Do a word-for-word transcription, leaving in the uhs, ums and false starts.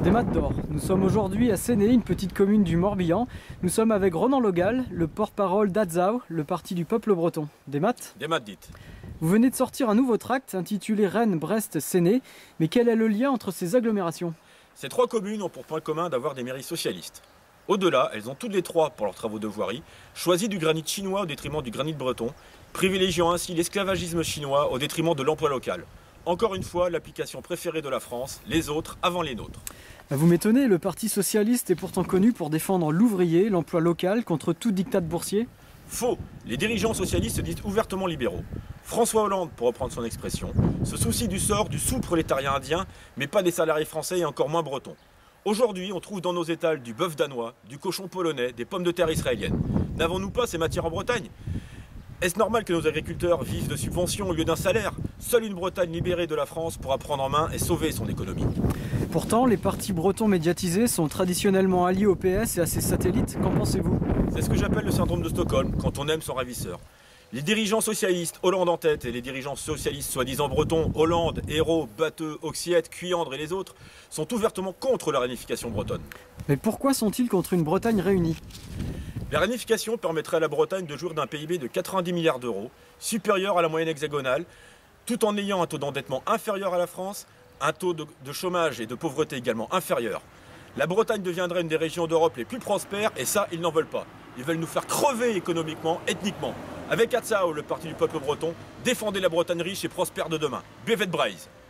Des Maths d'Or. Nous sommes aujourd'hui à Séné, une petite commune du Morbihan. Nous sommes avec Ronan Logal, le porte-parole d'Adzao, le parti du peuple breton. Des Maths Des Maths dites. Vous venez de sortir un nouveau tract intitulé Rennes, Brest, Séné. Mais quel est le lien entre ces agglomérations? Ces trois communes ont pour point commun d'avoir des mairies socialistes. Au-delà, elles ont toutes les trois, pour leurs travaux de voirie, choisi du granit chinois au détriment du granit breton, privilégiant ainsi l'esclavagisme chinois au détriment de l'emploi local. Encore une fois, l'application préférée de la France, les autres avant les nôtres. Vous m'étonnez, le Parti socialiste est pourtant connu pour défendre l'ouvrier, l'emploi local contre tout diktat boursier. Faux! Les dirigeants socialistes se disent ouvertement libéraux. François Hollande, pour reprendre son expression, se soucie du sort du sous-prolétariat indien, mais pas des salariés français et encore moins bretons. Aujourd'hui, on trouve dans nos étals du bœuf danois, du cochon polonais, des pommes de terre israéliennes. N'avons-nous pas ces matières en Bretagne? Est-ce normal que nos agriculteurs vivent de subventions au lieu d'un salaire? Seule une Bretagne libérée de la France pourra prendre en main et sauver son économie. Pourtant, les partis bretons médiatisés sont traditionnellement alliés au P S et à ses satellites. Qu'en pensez-vous? C'est ce que j'appelle le syndrome de Stockholm, quand on aime son ravisseur. Les dirigeants socialistes, Hollande en tête, et les dirigeants socialistes soi-disant bretons, Hollande, Hérault, Batteux, Oxiette, Cuyandre et les autres, sont ouvertement contre la réunification bretonne. Mais pourquoi sont-ils contre une Bretagne réunie? La réunification permettrait à la Bretagne de jouir d'un P I B de quatre-vingt-dix milliards d'euros, supérieur à la moyenne hexagonale, tout en ayant un taux d'endettement inférieur à la France, un taux de, de chômage et de pauvreté également inférieur. La Bretagne deviendrait une des régions d'Europe les plus prospères, et ça, ils n'en veulent pas. Ils veulent nous faire crever économiquement, ethniquement. Avec Adzao, le parti du peuple breton, défendez la Bretagne riche et prospère de demain. Bevet Braise.